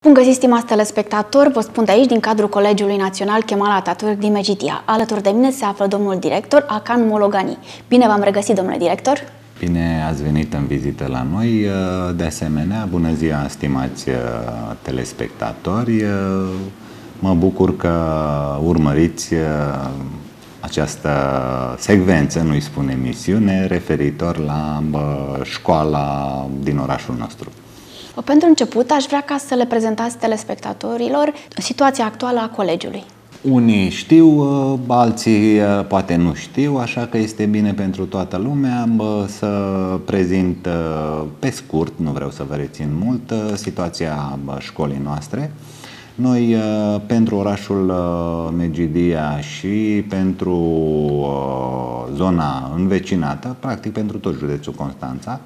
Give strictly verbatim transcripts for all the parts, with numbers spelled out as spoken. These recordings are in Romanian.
Bun găsit, stimați telespectatori, vă spun de aici, din cadrul Colegiului Național Kemal Atatürk din Megidia. Alături de mine se află domnul director Hakan Mologani. Bine v-am regăsit, domnule director! Bine ați venit în vizită la noi. De asemenea, bună ziua, stimați telespectatori! Mă bucur că urmăriți această secvență, nu-i spun emisiune, referitor la școala din orașul nostru. Pentru început, aș vrea ca să le prezentați telespectatorilor situația actuală a colegiului. Unii știu, alții poate nu știu, așa că este bine pentru toată lumea să prezint pe scurt, nu vreau să vă rețin mult, situația școlii noastre. Noi, pentru orașul Megidia și pentru zona învecinată, practic pentru tot județul Constanța,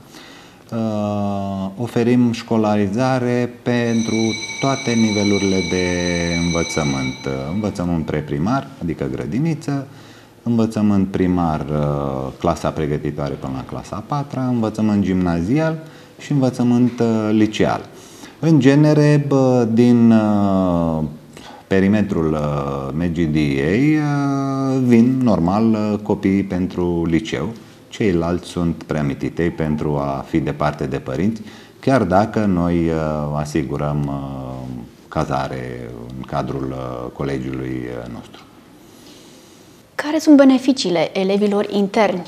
oferim școlarizare pentru toate nivelurile de învățământ. Învățământ preprimar, adică grădiniță, învățământ primar, clasa pregătitoare până la clasa a patra, învățământ gimnazial și învățământ liceal. În genere, din perimetrul Megidiei vin normal copiii pentru liceu. Ceilalți sunt prea mititei pentru a fi departe de părinți, chiar dacă noi asigurăm cazare în cadrul colegiului nostru. Care sunt beneficiile elevilor interni?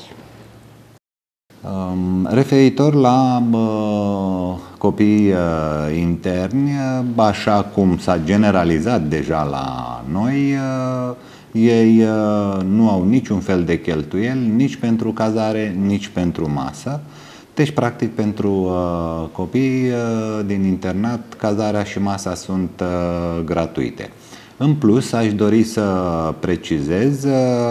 Referitor la copii interni, așa cum s-a generalizat deja la noi, ei nu au niciun fel de cheltuieli, nici pentru cazare, nici pentru masă. Deci, practic, pentru copii din internat, cazarea și masa sunt gratuite. În plus, aș dori să precizez,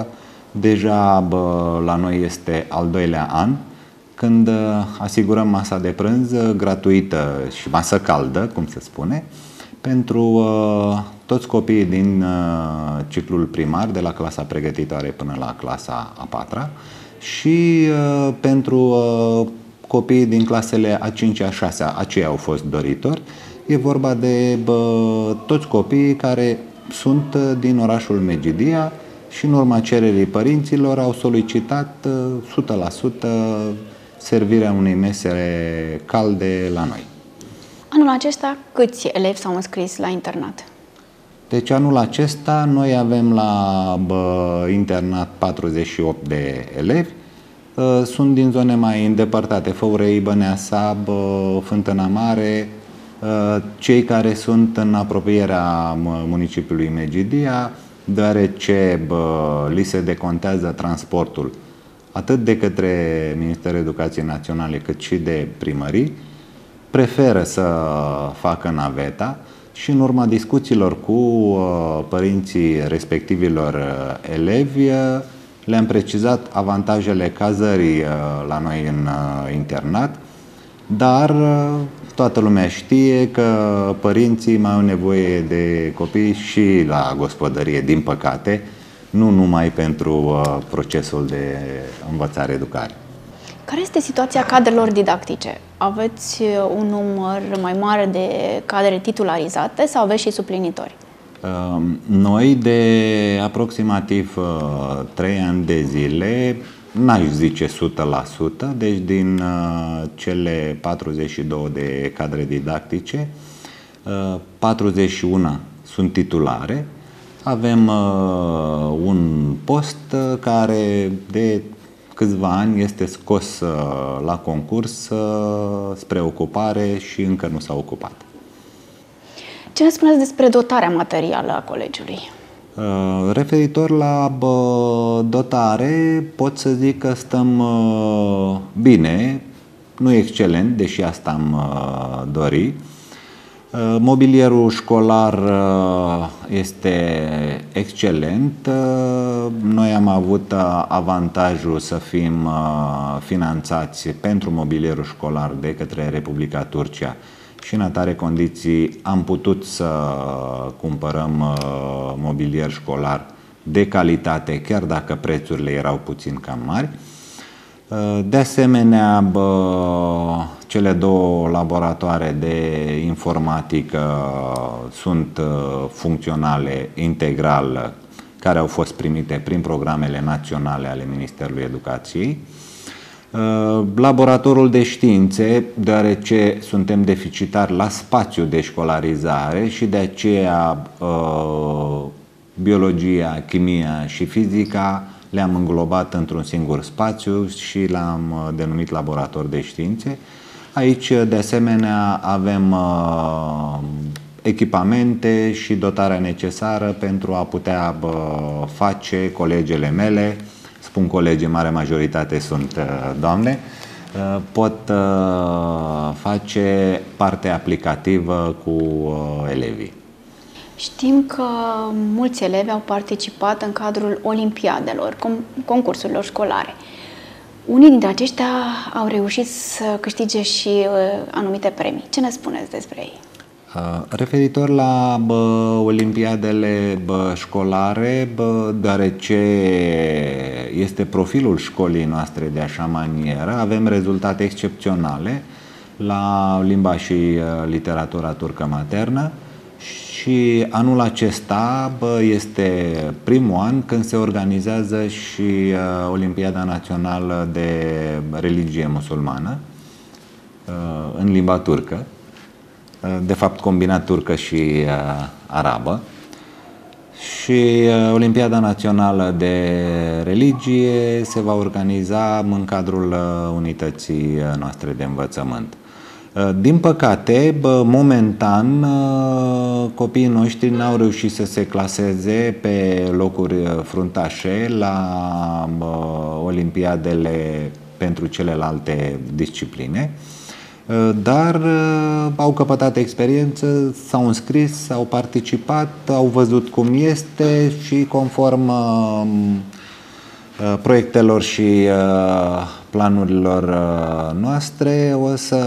deja la noi este al doilea an, când asigurăm masa de prânz gratuită și masă caldă, cum se spune, pentru uh, toți copiii din uh, ciclul primar, de la clasa pregătitoare până la clasa a patra și uh, pentru uh, copiii din clasele a cincea, a șasea, aceia au fost doritori. E vorba de uh, toți copiii care sunt uh, din orașul Megidia și în urma cererii părinților au solicitat uh, o sută la sută servirea unei mese calde la noi. Anul acesta, câți elevi s-au înscris la internat? Deci anul acesta noi avem la bă, internat patruzeci și opt de elevi. Sunt din zone mai îndepărtate, Făurei, Băneasa, bă, Fântâna Mare, cei care sunt în apropierea municipiului Megidia, deoarece bă, li se decontează transportul atât de către Ministerul Educației Naționale cât și de primării, preferă să facă naveta și în urma discuțiilor cu părinții respectivilor elevi le-am precizat avantajele cazării la noi în internat, dar toată lumea știe că părinții mai au nevoie de copii și la gospodărie, din păcate, nu numai pentru procesul de învățare-educare. Care este situația cadrelor didactice? Aveți un număr mai mare de cadre titularizate sau aveți și suplinitori? Noi de aproximativ trei ani de zile, n-aș zice o sută la sută, deci din cele patruzeci și două de cadre didactice, patruzeci și unu sunt titulare. Avem un post care de câțiva ani este scos la concurs spre ocupare și încă nu s-a ocupat. Ce ne spuneți despre dotarea materială a colegiului? Referitor la dotare, pot să zic că stăm bine, nu excelent, deși asta am dori. Mobilierul școlar este excelent. Noi am avut avantajul să fim finanțați pentru mobilierul școlar de către Republica Turcia și în atare condiții am putut să cumpărăm mobilier școlar de calitate, chiar dacă prețurile erau puțin cam mari. De asemenea, cele două laboratoare de informatică sunt funcționale integral, care au fost primite prin programele naționale ale Ministerului Educației. Laboratorul de științe, deoarece suntem deficitari la spațiu de școlarizare și de aceea biologia, chimia și fizica le-am înglobat într-un singur spațiu și l-am denumit laborator de științe. Aici, de asemenea, avem echipamente și dotarea necesară pentru a putea face colegele mele, spun colegi, în mare majoritate sunt doamne, pot face parte aplicativă cu elevii. Știm că mulți elevi au participat în cadrul olimpiadelor, concursurilor școlare. Unii dintre aceștia au reușit să câștige și anumite premii. Ce ne spuneți despre ei? Referitor la bă, olimpiadele bă, școlare, bă, deoarece este profilul școlii noastre de așa manieră, avem rezultate excepționale la limba și literatura turcă maternă și anul acesta bă, este primul an când se organizează și uh, Olimpiada Națională de Religie Musulmană uh, în limba turcă. De fapt combinat turcă și uh, arabă, și uh, Olimpiada Națională de Religie se va organiza în cadrul uh, unității noastre de învățământ. Uh, din păcate, bă, momentan, uh, copiii noștri n-au reușit să se claseze pe locuri fruntașe la uh, Olimpiadele pentru celelalte discipline, dar au căpătat experiență, s-au înscris, au participat, au văzut cum este și conform uh, proiectelor și uh, planurilor uh, noastre o să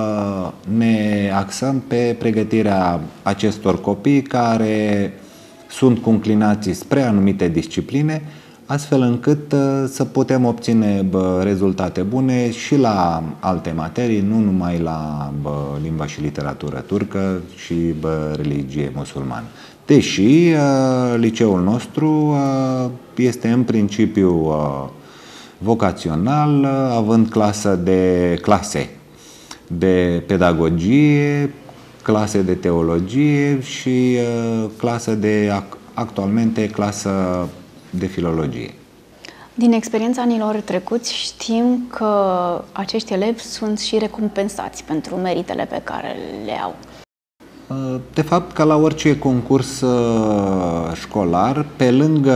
ne axăm pe pregătirea acestor copii care sunt cu înclinații spre anumite discipline, astfel încât uh, să putem obține bă, rezultate bune și la alte materii, nu numai la bă, limba și literatură turcă și bă, religie musulmană. Deși uh, liceul nostru uh, este în principiu uh, vocațional, uh, având clasă de clase de pedagogie, clase de teologie și uh, clasă de actualmente clasă de filologie. Din experiența anilor trecuți știm că acești elevi sunt și recompensați pentru meritele pe care le au. De fapt, ca la orice concurs școlar, pe lângă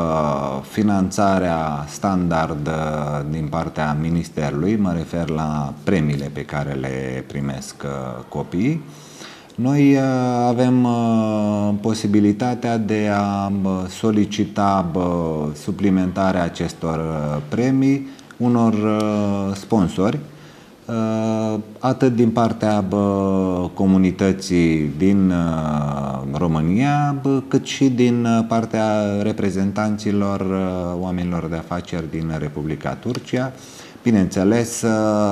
finanțarea standard din partea Ministerului, mă refer la premiile pe care le primesc copiii, noi avem posibilitatea de a solicita suplimentarea acestor premii unor sponsori, atât din partea comunității din România, cât și din partea reprezentanților oamenilor de afaceri din Republica Turcia. Bineînțeles,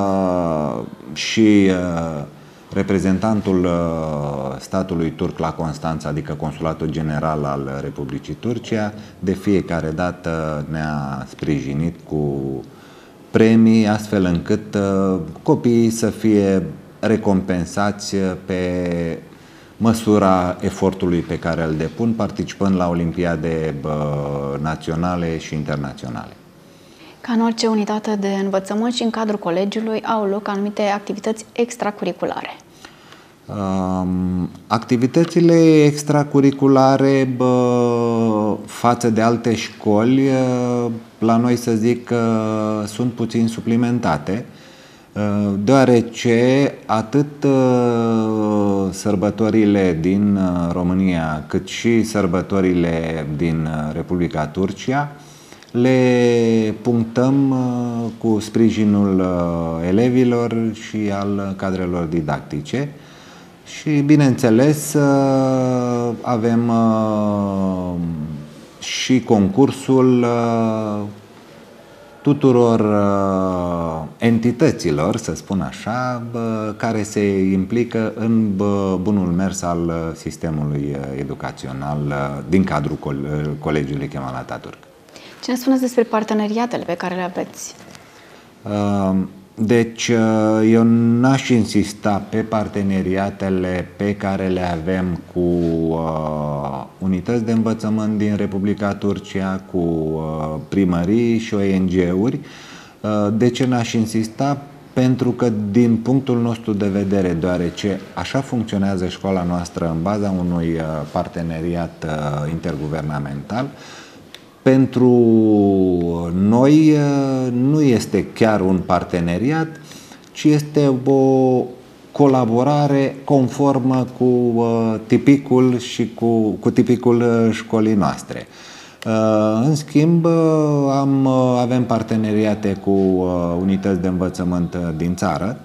și reprezentantul statului turc la Constanța, adică Consulatul General al Republicii Turcia, de fiecare dată ne-a sprijinit cu premii, astfel încât copiii să fie recompensați pe măsura efortului pe care îl depun, participând la olimpiade naționale și internaționale. Ca în orice unitate de învățământ și în cadrul colegiului au loc anumite activități extracurriculare. Um, activitățile extracurriculare bă, față de alte școli, la noi să zic că sunt puțin suplimentate, deoarece atât sărbătorile din România cât și sărbătorile din Republica Turcia le punctăm cu sprijinul elevilor și al cadrelor didactice și, bineînțeles, avem și concursul tuturor uh, entităților, să spun așa, bă, care se implică în bă, bunul mers al sistemului educațional uh, din cadrul col Colegiului Kemal Atatürk. Ce ne spuneți despre parteneriatele pe care le aveți? Uh, Deci, eu n-aș insista pe parteneriatele pe care le avem cu uh, unități de învățământ din Republica Turcia, cu uh, primării și O N G-uri. Uh, de ce n-aș insista? Pentru că, din punctul nostru de vedere, deoarece așa funcționează școala noastră în baza unui uh, parteneriat uh, interguvernamental, pentru noi nu este chiar un parteneriat, ci este o colaborare conformă cu tipicul și cu, cu tipicul școlii noastre. În schimb, am, avem parteneriate cu unități de învățământ din țară,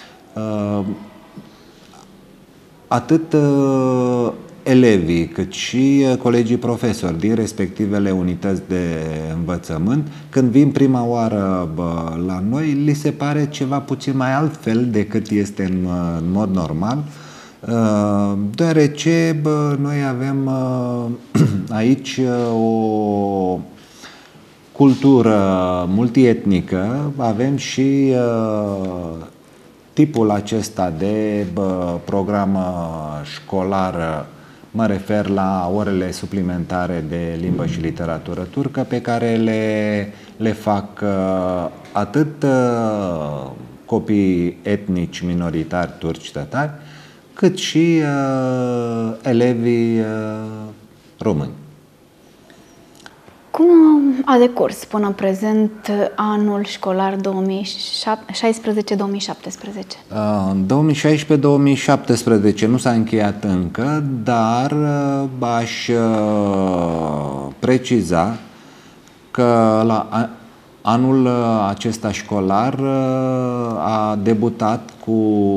atât elevii, cât și colegii profesori din respectivele unități de învățământ, când vin prima oară bă, la noi, li se pare ceva puțin mai altfel decât este în, în mod normal, deoarece bă, noi avem aici o cultură multietnică, avem și tipul acesta de bă, program școlar. Mă refer la orele suplimentare de limbă și literatură turcă pe care le, le fac uh, atât uh, copii etnici minoritari turci tătari, cât și uh, elevii uh, români. Cum a decurs până în prezent anul școlar două mii șaisprezece două mii șaptesprezece? În două mii șaisprezece două mii șaptesprezece nu s-a încheiat încă, dar aș preciza că la anul acesta școlar a debutat cu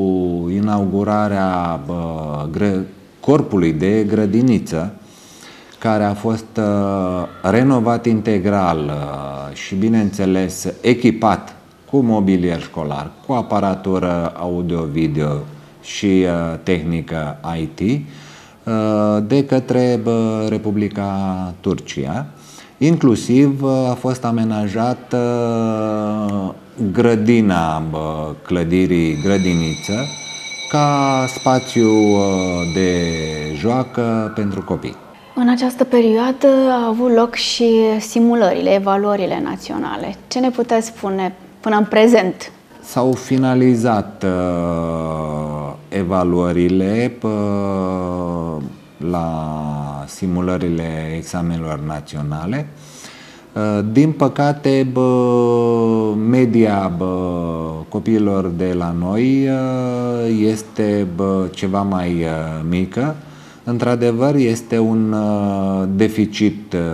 inaugurarea corpului de grădiniță, care a fost uh, renovat integral uh, și, bineînțeles, echipat cu mobilier școlar, cu aparatură audio-video și uh, tehnică I T uh, de către uh, Republica Turcia. Inclusiv uh, a fost amenajată uh, grădina uh, clădirii grădiniță ca spațiu uh, de joacă pentru copii. În această perioadă au avut loc și simulările, evaluările naționale. Ce ne puteți spune până în prezent? S-au finalizat uh, evaluările uh, la simulările examenelor naționale. Uh, din păcate, bă, media bă, copiilor de la noi uh, este bă, ceva mai uh, mică. Într-adevăr, este un uh, deficit uh,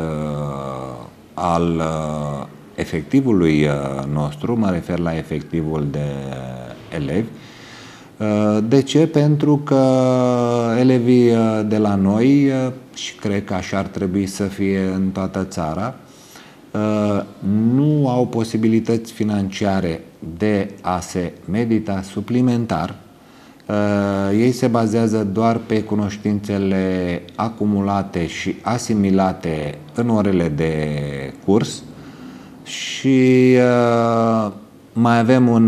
al uh, efectivului uh, nostru, mă refer la efectivul de elevi. Uh, de ce? Pentru că elevii uh, de la noi, uh, și cred că așa ar trebui să fie în toată țara, uh, nu au posibilități financiare de a se medita suplimentar. Uh, ei se bazează doar pe cunoștințele acumulate și asimilate în orele de curs și uh, mai avem un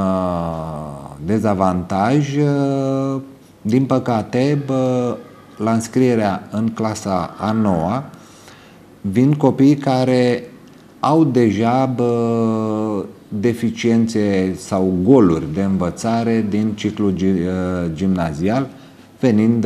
uh, dezavantaj. Uh, din păcate, bă, la înscrierea în clasa a noua vin copii care au deja bă, deficiențe sau goluri de învățare din ciclul gimnazial, venind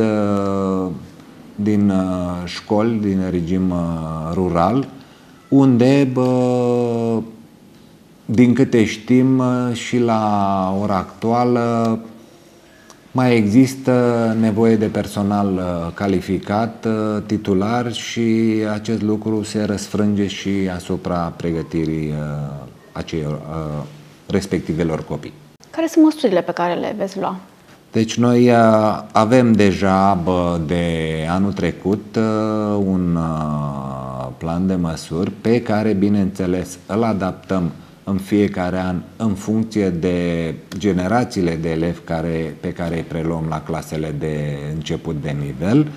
din școli, din regim rural, unde, bă, din câte știm, și la ora actuală mai există nevoie de personal calificat, titular, și acest lucru se răsfrânge și asupra pregătirii acelor respectivelor copii. Care sunt măsurile pe care le veți lua? Deci noi avem deja bă, de anul trecut un plan de măsuri pe care, bineînțeles, îl adaptăm în fiecare an în funcție de generațiile de elevi care, pe care îi preluăm la clasele de început de nivel.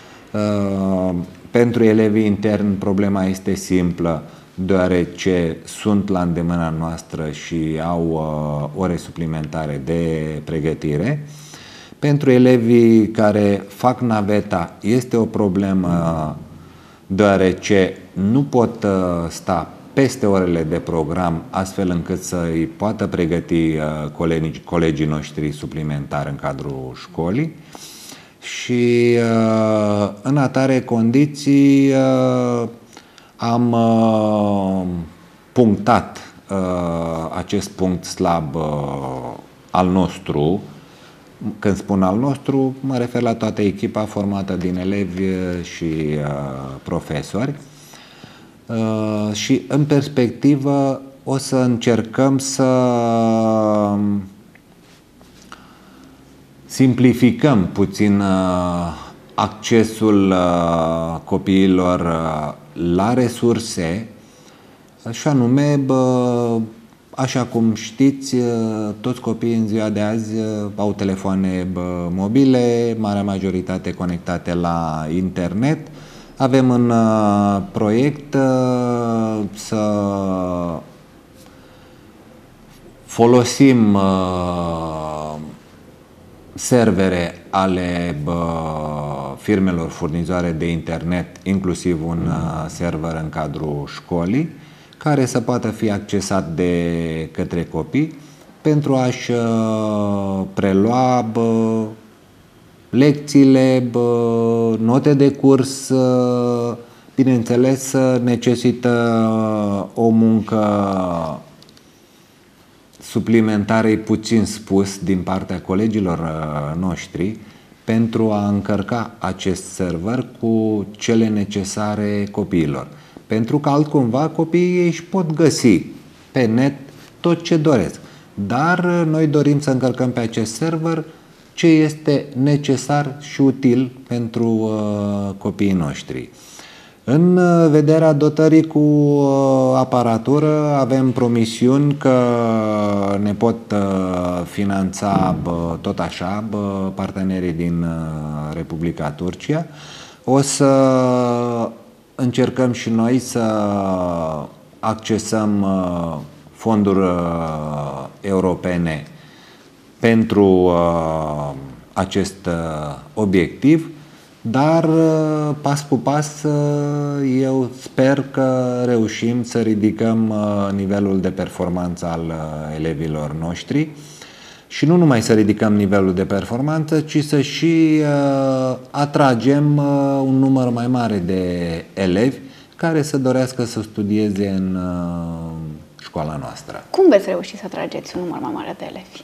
Pentru elevii interni problema este simplă, deoarece sunt la îndemâna noastră și au ore suplimentare de pregătire. Pentru elevii care fac naveta este o problemă, deoarece nu pot sta peste orele de program, astfel încât să îi poată pregăti colegii, colegii noștri suplimentari în cadrul școlii. Și în atare condiții am punctat acest punct slab al nostru. Când spun al nostru, mă refer la toată echipa formată din elevi și profesori. Și în perspectivă o să încercăm să simplificăm puțin accesul copiilor la resurse, și anume, așa cum știți, toți copiii în ziua de azi au telefoane mobile, marea majoritate conectate la internet. Avem în proiect să folosim servere ale firmelor furnizoare de internet, inclusiv un server în cadrul școlii, care să poată fi accesat de către copii pentru a-și prelua bă, lecțiile, bă, note de curs. Bineînțeles, necesită o muncă suplimentară, puțin spus, din partea colegilor noștri pentru a încărca acest server cu cele necesare copiilor. Pentru că altcumva copiii își pot găsi pe net tot ce doresc. Dar noi dorim să încărcăm pe acest server ce este necesar și util pentru uh, copiii noștri. În vederea dotării cu uh, aparatură avem promisiuni că ne pot uh, finanța bă, tot așa bă, partenerii din uh, Republica Turcia. O să încercăm și noi să accesăm uh, fonduri uh, europene pentru uh, acest uh, obiectiv, dar uh, pas cu pas uh, eu sper că reușim să ridicăm uh, nivelul de performanță al uh, elevilor noștri și nu numai să ridicăm nivelul de performanță, ci să și uh, atragem uh, un număr mai mare de elevi care să dorească să studieze în uh, școala noastră. Cum veți reuși să atrageți un număr mai mare de elevi?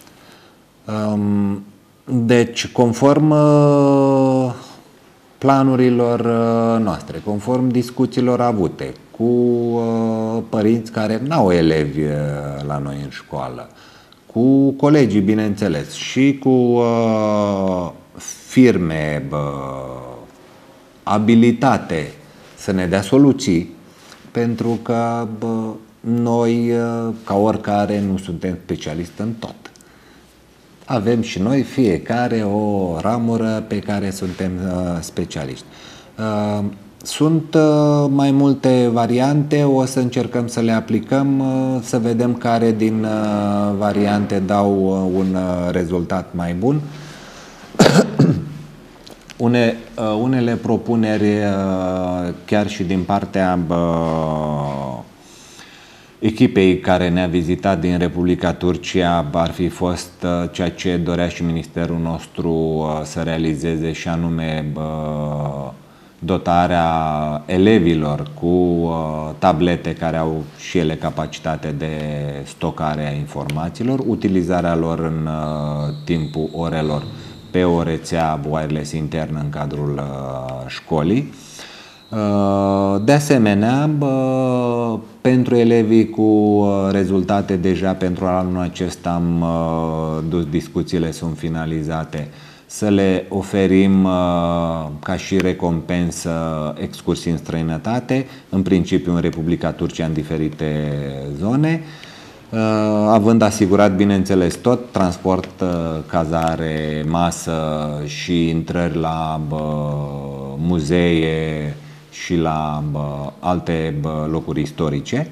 Um, deci, conform uh, planurilor uh, noastre, conform discuțiilor avute cu uh, părinți care n-au elevi uh, la noi în școală, cu colegii, bineînțeles, și cu uh, firme uh, abilitate să ne dea soluții, pentru că bă, noi, uh, ca oricare, nu suntem specialiști în tot. Avem și noi fiecare o ramură pe care suntem uh, specialiști. Uh, Sunt uh, mai multe variante, o să încercăm să le aplicăm, uh, să vedem care din uh, variante dau uh, un uh, rezultat mai bun. Une, uh, unele propuneri, uh, chiar și din partea uh, echipei care ne-a vizitat din Republica Turcia, ar fi fost uh, ceea ce dorea și ministerul nostru uh, să realizeze, și anume uh, dotarea elevilor cu uh, tablete care au și ele capacitate de stocare a informațiilor, utilizarea lor în uh, timpul orelor pe o rețea wireless internă în cadrul uh, școlii. Uh, de asemenea, uh, pentru elevii cu uh, rezultate deja pentru anul acesta am uh, dus discuțiile, sunt finalizate, să le oferim ca și recompensă excursii în străinătate, în principiu în Republica Turcia, în diferite zone, având asigurat, bineînțeles, tot transport, cazare, masă și intrări la muzee și la alte locuri istorice.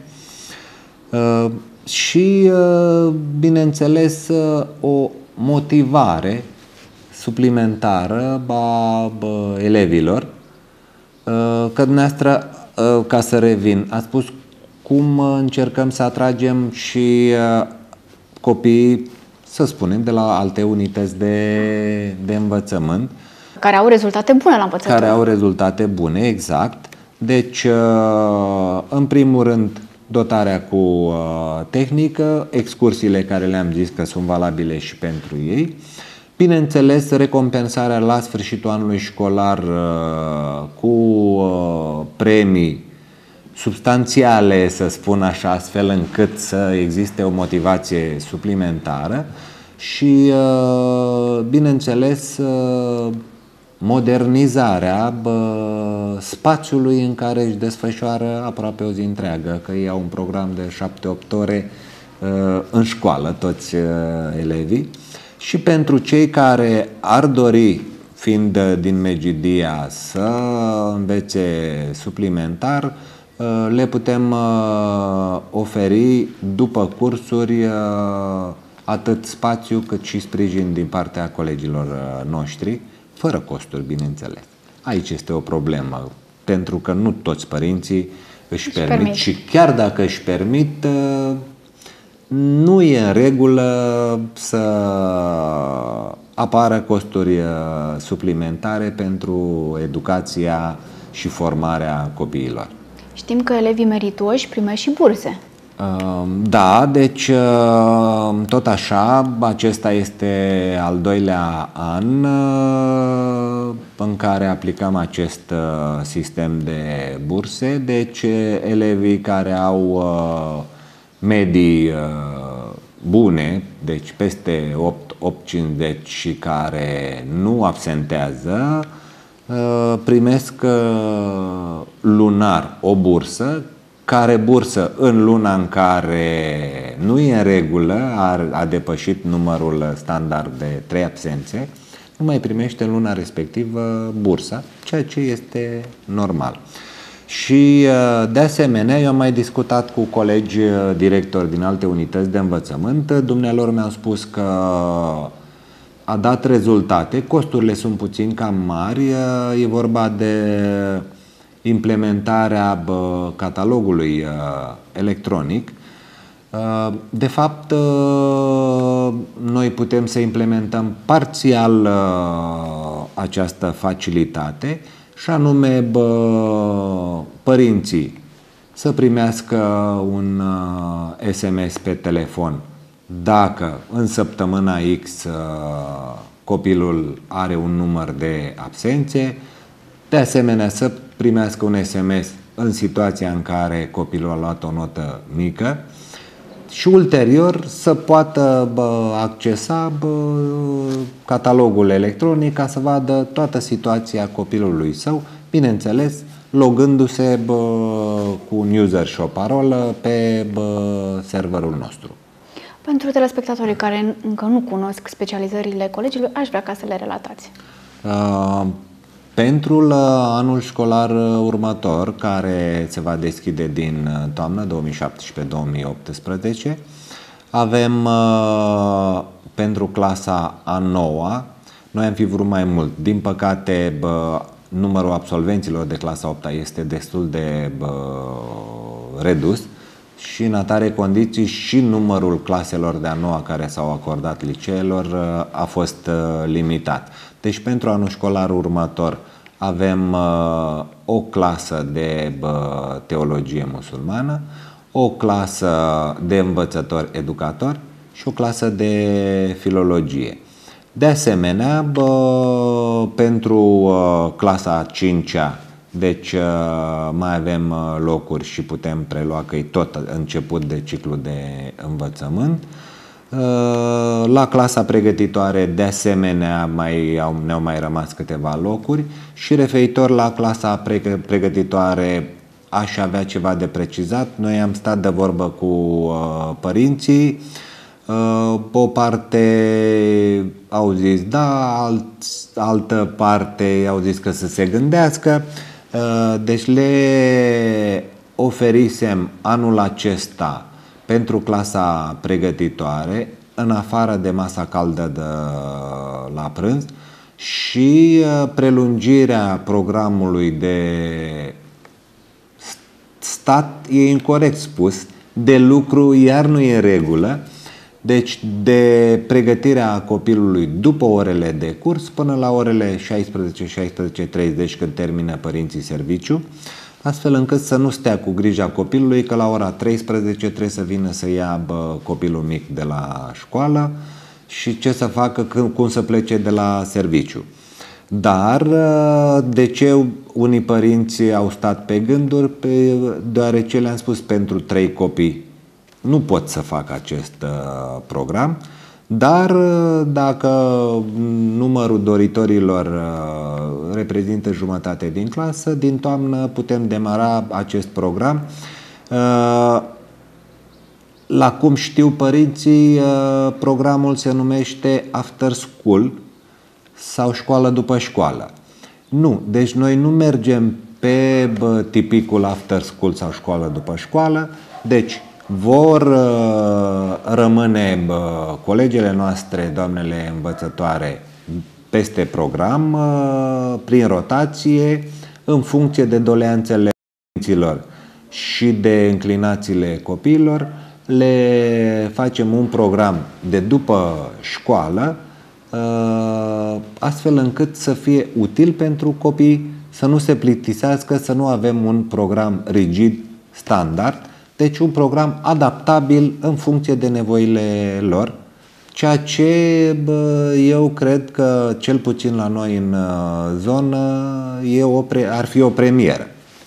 Și, bineînțeles, o motivare suplimentară a elevilor. Că dumneavoastră, ca să revin, a spus cum încercăm să atragem și copiii, să spunem, de la alte unități de, de învățământ. Care au rezultate bune la învățătură. Care au rezultate bune, exact. Deci, în primul rând, dotarea cu tehnică, excursiile care le-am zis că sunt valabile și pentru ei. Bineînțeles, recompensarea la sfârșitul anului școlar cu premii substanțiale, să spun așa, astfel încât să existe o motivație suplimentară și, bineînțeles, modernizarea spațiului în care își desfășoară aproape o zi întreagă, că ei au un program de șapte opt ore în școală, toți elevii. Și pentru cei care ar dori, fiind din Megidia, să învețe suplimentar, le putem oferi după cursuri atât spațiu cât și sprijin din partea colegilor noștri, fără costuri, bineînțeles. Aici este o problemă, pentru că nu toți părinții își, își permit, permit și chiar dacă își permit, nu e în regulă să apară costuri suplimentare pentru educația și formarea copiilor. Știm că elevii meritoși primesc și burse. Da, deci tot așa, acesta este al doilea an în care aplicăm acest sistem de burse. Deci elevii care au medii bune, deci peste opt virgulă cincizeci și care nu absentează, primesc lunar o bursă, care bursă în luna în care nu e în regulă, a depășit numărul standard de trei absențe, nu mai primește în luna respectivă bursa, ceea ce este normal. Și de asemenea, eu am mai discutat cu colegi directori din alte unități de învățământ. Dumnealor mi-au spus că a dat rezultate, costurile sunt puțin cam mari, e vorba de implementarea catalogului electronic. De fapt, noi putem să implementăm parțial această facilitate, și anume bă, părinții să primească un S M S pe telefon dacă în săptămâna X copilul are un număr de absențe, de asemenea să primească un S M S în situația în care copilul a luat o notă mică și ulterior să poată bă, accesa bă, catalogul electronic ca să vadă toată situația copilului său, bineînțeles logându-se bă, cu un user și o parolă pe bă, serverul nostru. Pentru telespectatorii care încă nu cunosc specializările colegiului, aș vrea ca să le relatați. Uh, Pentru anul școlar următor, care se va deschide din toamnă două mii șaptesprezece două mii optsprezece, avem pentru clasa a noua, noi am fi vrut mai mult. Din păcate, numărul absolvenților de clasa a opta este destul de redus și în atare condiții și numărul claselor de a noua care s-au acordat liceelor a fost limitat. Deci pentru anul școlar următor avem uh, o clasă de uh, teologie musulmană, o clasă de învățători educatori și o clasă de filologie. De asemenea, bă, pentru uh, clasa a cincea, deci uh, mai avem uh, locuri și putem prelua că e tot început de ciclu de învățământ. La clasa pregătitoare, de asemenea, mai au, ne-au mai rămas câteva locuri și referitor la clasa pregătitoare aș avea ceva de precizat. Noi am stat de vorbă cu uh, părinții, uh, o parte au zis da, alt, altă parte au zis că să se gândească, uh, deci le oferisem anul acesta pentru clasa pregătitoare, în afară de masa caldă de la prânz și prelungirea programului de stat, e incorect spus, de lucru, iar nu e în regulă, deci de pregătirea copilului după orele de curs până la orele șaisprezece șaisprezece treizeci când termină părinții serviciu, astfel încât să nu stea cu grija copilului că la ora treisprezece trebuie să vină să ia bă, copilul mic de la școală și ce să facă, când, cum să plece de la serviciu. Dar de ce unii părinți au stat pe gânduri? Pe, deoarece le-am spus pentru trei copii nu pot să fac acest uh, program, dar dacă numărul doritorilor uh, reprezintă jumătate din clasă, din toamnă putem demara acest program. Uh, la cum știu părinții, uh, programul se numește After School sau școală după școală. Nu, deci noi nu mergem pe bă, tipicul After School sau școală după școală, deci vor uh, rămâne bă, colegele noastre, doamnele învățătoare, peste program, uh, prin rotație, în funcție de doleanțele părinților și de înclinațiile copiilor, le facem un program de după școală, uh, astfel încât să fie util pentru copii, să nu se plictisească, să nu avem un program rigid, standard, deci un program adaptabil în funcție de nevoile lor, ceea ce bă, eu cred că cel puțin la noi în uh, zonă e o pre- ar fi o premieră.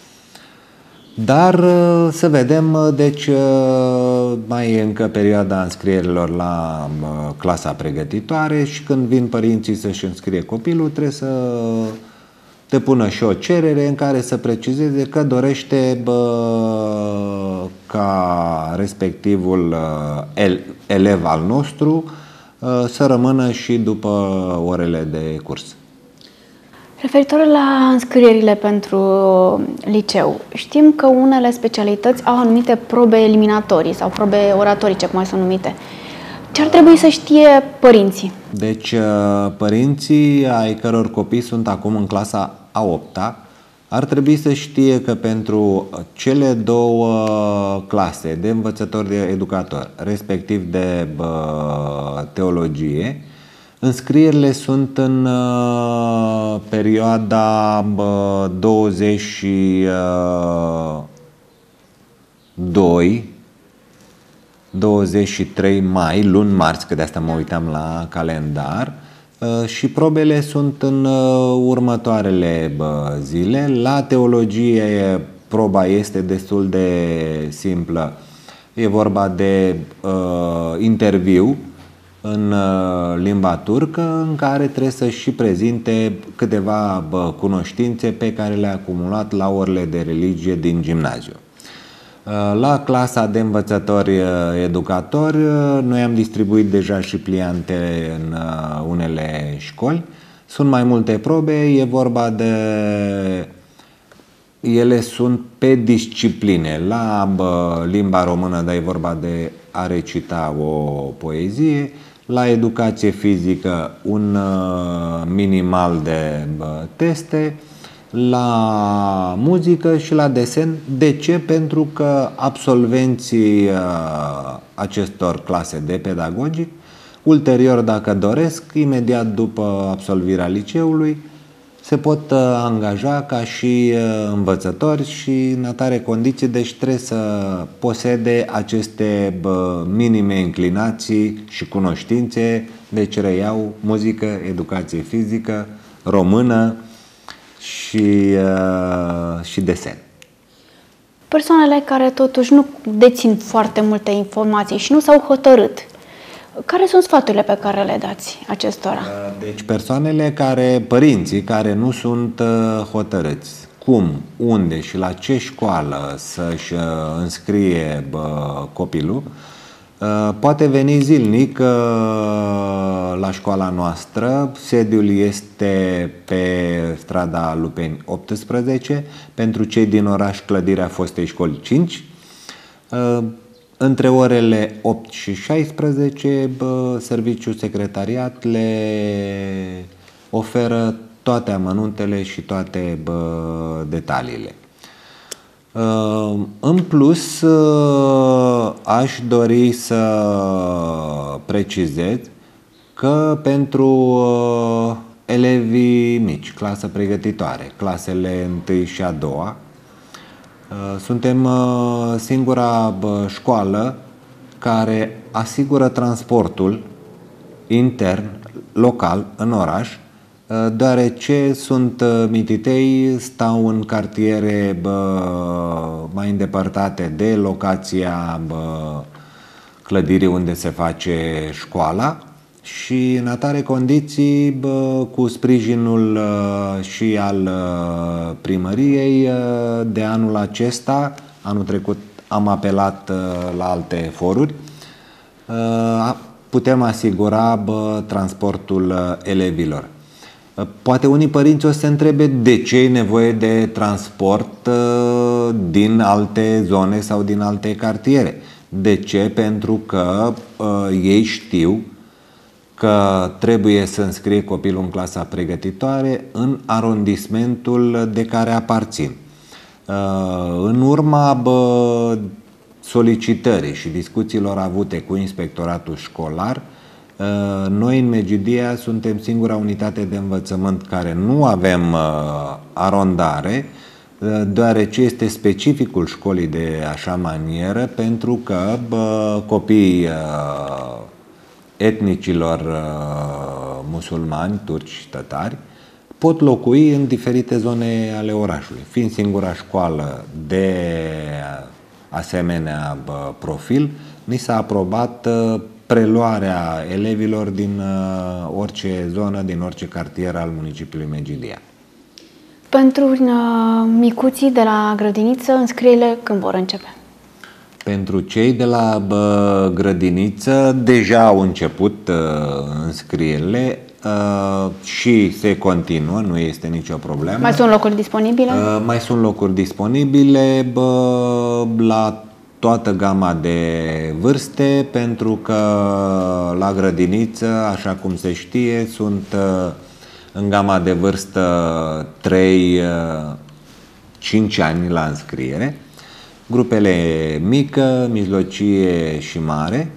Dar uh, să vedem, uh, deci uh, mai e încă perioada înscrierilor la uh, clasa pregătitoare și când vin părinții să-și înscrie copilul trebuie să depună și o cerere în care să precizeze că dorește bă, ca respectivul el, elev al nostru să rămână și după orele de curs. Referitor la înscrierile pentru liceu, știm că unele specialități au anumite probe eliminatorii sau probe oratorice, cum mai sunt numite. Ce ar trebui să știe părinții? Deci, părinții ai căror copii sunt acum în clasa a opta ar trebui să știe că pentru cele două clase de învățători de educator, respectiv de bă, teologie, înscrierile sunt în uh, perioada bă, douăzeci și doi douăzeci și trei mai, luni marți, că de asta mă uitam la calendar, și probele sunt în următoarele zile. La teologie proba este destul de simplă. E vorba de uh, interviu în uh, limba turcă, în care trebuie să și prezinte câteva bă, cunoștințe pe care le-a acumulat la orele de religie din gimnaziu. La clasa de învățători educatori, noi am distribuit deja și pliante în unele școli. Sunt mai multe probe, e vorba de... Ele sunt pe discipline. La bă, limba română, dar e vorba de a recita o poezie. La educație fizică, un minimal de bă, teste. La muzică și la desen. De ce? Pentru că absolvenții uh, acestor clase de pedagogic, ulterior, dacă doresc, imediat după absolvirea liceului, se pot uh, angaja ca și uh, învățători și în atare condiții, deci trebuie să posede aceste bă, minime inclinații și cunoștințe, deci reiau muzică, educație fizică, română, și, uh, și desen. Persoanele care totuși nu dețin foarte multe informații și nu s-au hotărât Care sunt sfaturile pe care le dați acestora? Deci persoanele care, părinții care nu sunt hotărâți cum, unde și la ce școală să-și înscrie copilul, poate veni zilnic la școala noastră. Sediul este pe strada Lupeni optsprezece, pentru cei din oraș, clădirea fostei școli cinci. Între orele opt și șaisprezece, bă, serviciul secretariat le oferă toate amănuntele și toate, bă, detaliile. În plus, aș dori să precizez că pentru elevii mici, clasă pregătitoare, clasele întâi și a doua, suntem singura școală care asigură transportul intern, local, în oraș, deoarece sunt mititei, stau în cartiere bă, mai îndepărtate de locația bă, clădirii unde se face școala și în atare condiții, bă, cu sprijinul uh, și al uh, primăriei, uh, de anul acesta, anul trecut am apelat uh, la alte foruri, uh, putem asigura bă, transportul uh, elevilor. Uh, poate unii părinți o să se întrebe de ce e nevoie de transport uh, din alte zone sau din alte cartiere. De ce? Pentru că uh, ei știu că trebuie să înscrie copilul în clasa pregătitoare în arondismentul de care aparțin. În urma bă, solicitării și discuțiilor avute cu inspectoratul școlar, noi în Medgidia suntem singura unitate de învățământ care nu avem arondare, deoarece este specificul școlii de așa manieră, pentru că bă, copiii etnicilor uh, musulmani, turci și tătari pot locui în diferite zone ale orașului. Fiind singura școală de asemenea bă, profil, ni s-a aprobat uh, preluarea elevilor din uh, orice zonă, din orice cartier al municipiului Medgidia. Pentru uh, micuții de la grădiniță, înscrierile când vor începe? Pentru cei de la bă, grădiniță deja au început uh, înscrierile uh, și se continuă, nu este nicio problemă. Mai sunt locuri disponibile? Uh, mai sunt locuri disponibile bă, la toată gama de vârste, pentru că la grădiniță, așa cum se știe, sunt uh, în gama de vârstă trei cinci ani la înscriere. Grupele mică, mijlocie și mare,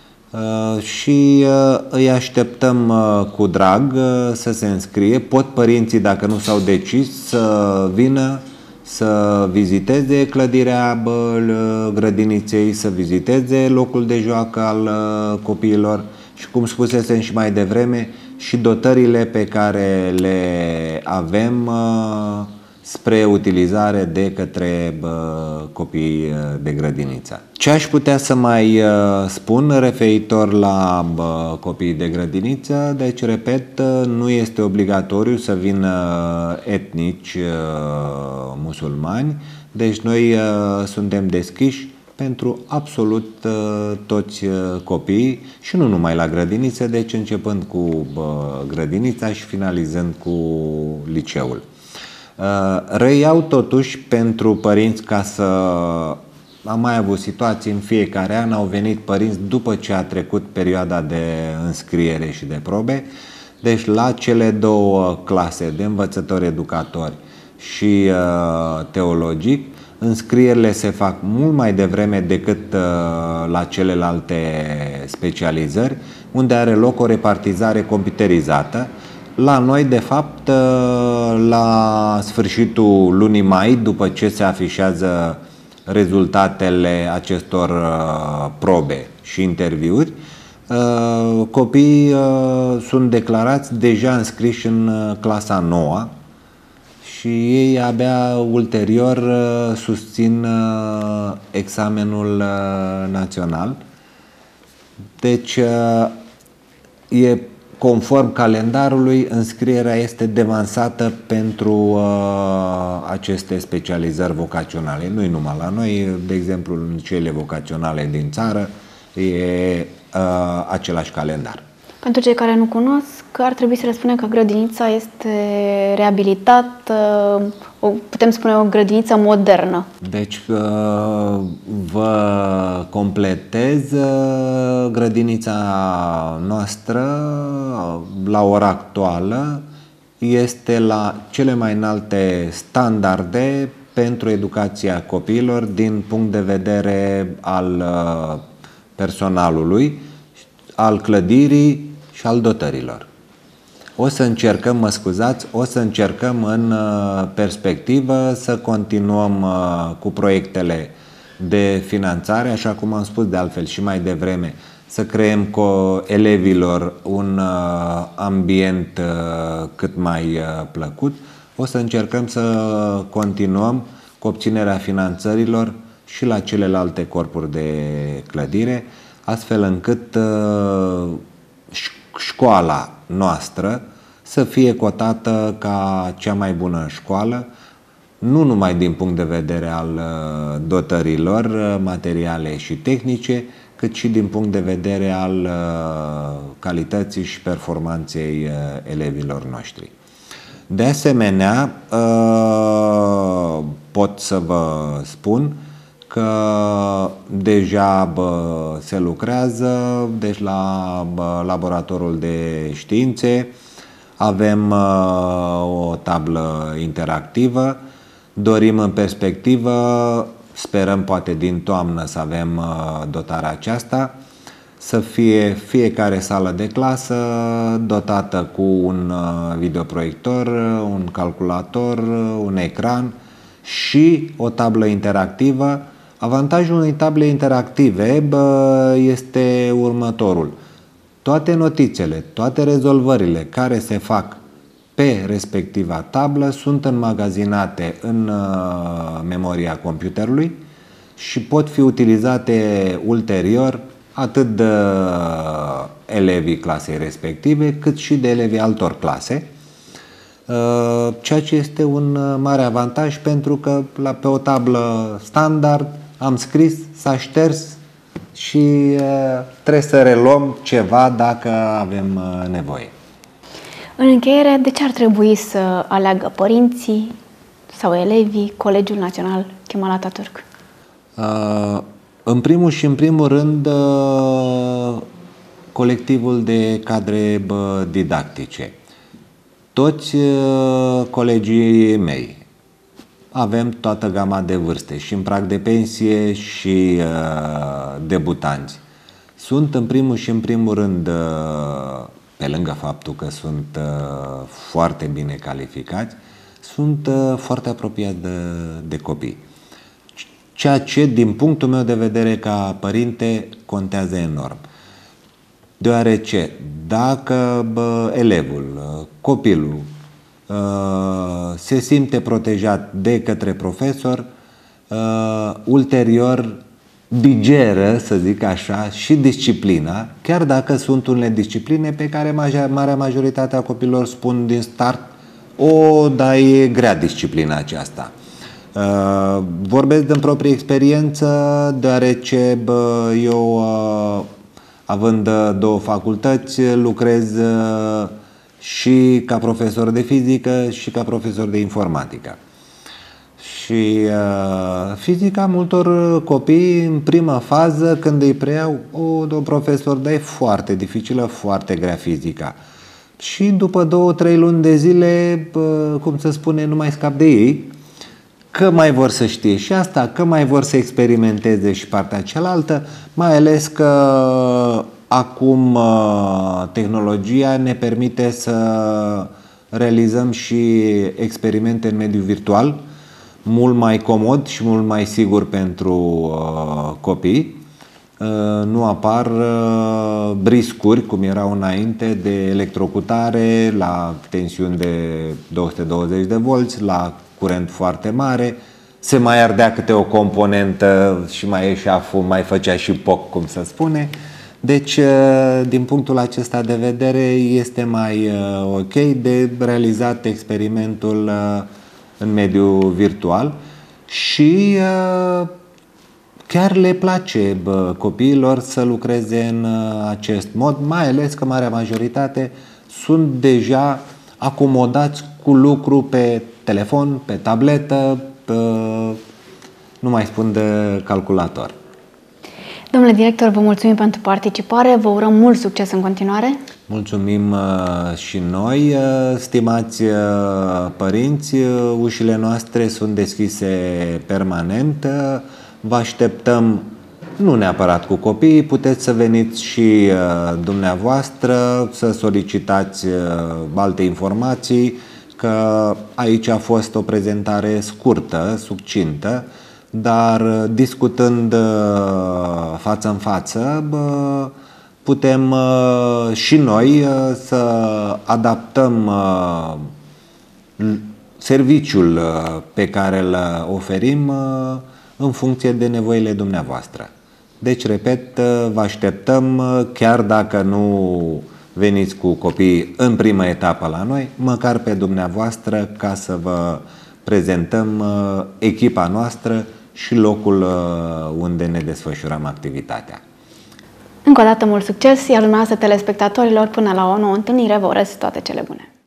și îi așteptăm cu drag să se înscrie. Pot părinții, dacă nu s-au decis, să vină să viziteze clădirea grădiniței, să viziteze locul de joacă al copiilor și, cum spusesem și mai devreme, și dotările pe care le avem spre utilizare de către bă, copii de grădiniță. Ce aș putea să mai uh, spun referitor la bă, copiii de grădiniță? Deci, repet, nu este obligatoriu să vină etnici uh, musulmani, deci noi uh, suntem deschiși pentru absolut uh, toți uh, copiii și nu numai la grădiniță, deci începând cu bă, grădinița și finalizând cu liceul. Reiau totuși pentru părinți, ca să am mai avut situații în fiecare an, au venit părinți după ce a trecut perioada de înscriere și de probe, deci la cele două clase de învățători educatori și uh, teologic, înscrierile se fac mult mai devreme decât uh, la celelalte specializări, unde are loc o repartizare computerizată. La noi, de fapt, la sfârșitul lunii mai, după ce se afișează rezultatele acestor probe și interviuri, copiii sunt declarați deja înscriși în clasa nouă și ei abia ulterior susțin examenul național. Deci e conform calendarului, înscrierea este devansată pentru uh, aceste specializări vocaționale. Nu-i numai la noi, de exemplu în cele vocaționale din țară e uh, același calendar. Pentru cei care nu cunosc, ar trebui să le spunem că grădinița este reabilitată, o, putem spune o grădiniță modernă. Deci vă completez, grădinița noastră la ora actuală este la cele mai înalte standarde pentru educația copiilor din punct de vedere al personalului, al clădirii și al dotărilor. O să încercăm, mă scuzați, o să încercăm în perspectivă să continuăm cu proiectele de finanțare, așa cum am spus de altfel și mai devreme, să creăm cu elevilor un ambient cât mai plăcut. O să încercăm să continuăm cu obținerea finanțărilor și la celelalte corpuri de clădire, astfel încât școala noastră să fie cotată ca cea mai bună școală, nu numai din punct de vedere al dotărilor materiale și tehnice, cât și din punct de vedere al calității și performanței elevilor noștri. De asemenea, pot să vă spun că deja bă, se lucrează, deci la bă, laboratorul de științe avem bă, o tablă interactivă, dorim în perspectivă, sperăm poate din toamnă să avem bă, dotarea aceasta, să fie fiecare sală de clasă dotată cu un videoproiector, un calculator, un ecran și o tablă interactivă. Avantajul unei table interactive bă, este următorul. Toate notițele, toate rezolvările care se fac pe respectiva tablă sunt înmagazinate în uh, memoria computerului și pot fi utilizate ulterior atât de elevii clasei respective, cât și de elevii altor clase, uh, ceea ce este un mare avantaj pentru că la, pe o tablă standard am scris, s-a șters și uh, trebuie să reluăm ceva dacă avem uh, nevoie. În încheiere, de ce ar trebui să aleagă părinții sau elevii Colegiul Național Kemal Atatürk? Uh, în primul și în primul rând, uh, colectivul de cadre uh, didactice. Toți uh, colegii mei avem toată gama de vârste, și în prag de pensie și uh, debutanți. Sunt în primul și în primul rând, uh, pe lângă faptul că sunt uh, foarte bine calificați, sunt uh, foarte apropiați de, de copii. Ceea ce, din punctul meu de vedere ca părinte, contează enorm. Deoarece dacă bă, elevul, copilul, se simte protejat de către profesor, ulterior digeră, să zic așa, și disciplina, chiar dacă sunt unele discipline pe care marea majoritate a copilor spun din start: o, dar e grea disciplina aceasta. Vorbesc din proprie experiență, deoarece bă, eu, având două facultăți, lucrez și ca profesor de fizică și ca profesor de informatică. Și uh, fizica multor copii, în prima fază, când îi preiau, o, domn profesor, dar e foarte dificilă, foarte grea fizica. Și după două, trei luni de zile, uh, cum se spune, nu mai scap de ei, că mai vor să știe și asta, că mai vor să experimenteze și partea cealaltă, mai ales că acum uh, tehnologia ne permite să realizăm și experimente în mediul virtual, mult mai comod și mult mai sigur pentru uh, copii. Uh, nu apar uh, riscuri, cum erau înainte, de electrocutare la tensiuni de două sute douăzeci de volți, la curent foarte mare, se mai ardea câte o componentă și mai ieșea fum, mai făcea și poc, cum se spune. Deci, din punctul acesta de vedere, este mai ok de realizat experimentul în mediul virtual și chiar le place bă, copiilor să lucreze în acest mod, mai ales că marea majoritate sunt deja acomodați cu lucru pe telefon, pe tabletă, pe, nu mai spun de calculator. Domnule director, vă mulțumim pentru participare, vă urăm mult succes în continuare. Mulțumim și noi, stimați părinți, ușile noastre sunt deschise permanent, vă așteptăm nu neapărat cu copiii, puteți să veniți și dumneavoastră să solicitați alte informații, că aici a fost o prezentare scurtă, succintă, dar discutând față în față, putem și noi să adaptăm serviciul pe care îl oferim în funcție de nevoile dumneavoastră. Deci, repet, vă așteptăm, chiar dacă nu veniți cu copiii în prima etapă la noi, măcar pe dumneavoastră, ca să vă prezentăm echipa noastră și locul unde ne desfășurăm activitatea. Încă o dată mult succes, iar dumneavoastră telespectatorilor, până la o nouă întâlnire, vă urez toate cele bune!